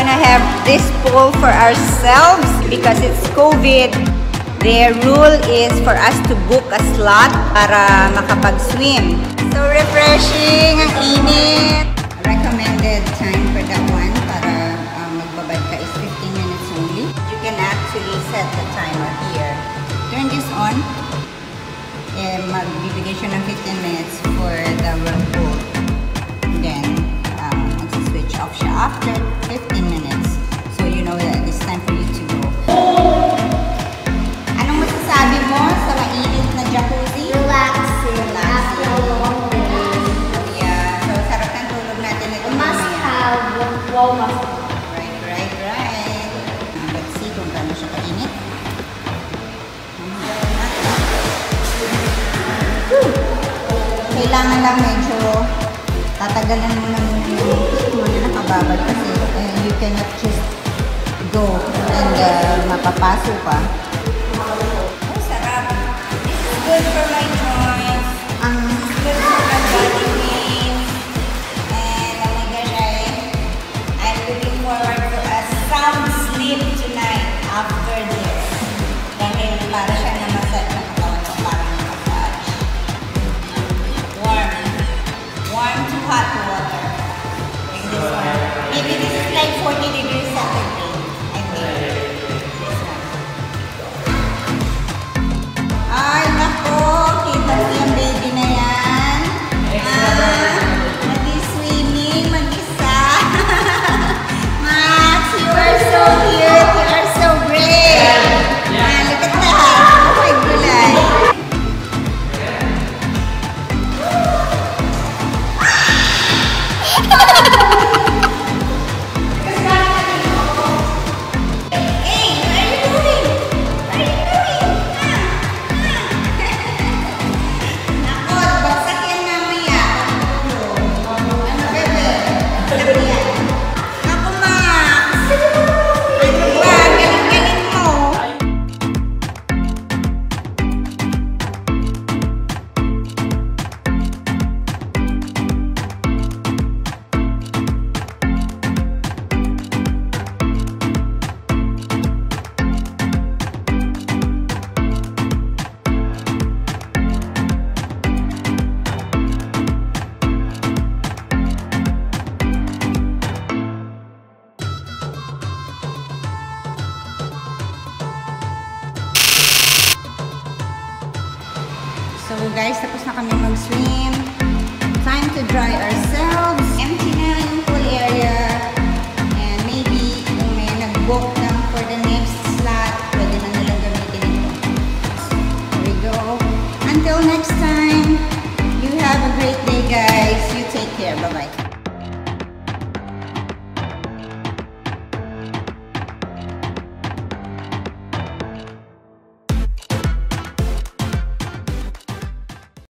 gonna have this pool for ourselves because it's COVID. The rule is for us to book a slot para makapag-swim. So refreshing, ang init. Recommended time for that one para magbabad ka is 15 minutes only. You can actually set the timer here. Turn this on. Magbibigay siya ng 15 minutes for the whirlpool. Then, mag-switch off siya after 15 minutes. So you know that it's time for you to go. Anong masasabi mo sa mainit na jacuzzi? Relaxing after a long day. Yeah, so sarap ng tulog natin ito. Must have wow mask. Right. Let's see kung gaano siya kainit. Kailangan lang medyo tatagalan mo na muna nakababad kasi you cannot just go and mapapaso pa. Oh, sarap. This is good for my joints. This is good for my body pain. And oh my gosh, I'm looking forward to a sound sleep tonight after this. Dahil para siya na masat na katawan ko parang massage. Warm to hot water. Like this one. Maybe this is like 40 degrees Saturday. I think. This one. Ay, nako. Kita mo yung baby na yan. Nag-swimming, mag-isa. Max, you are so cute. You are so brave. Look at that. Oh my gulay. So guys, tapos na kami mag-swim. Time to dry ourselves. Empty na yung pool area. And maybe kung may nag-book lang for the next slot, pwede na nilang gamitin ito. Here we go. Until next time, you have a great day guys. You take care. Bye-bye.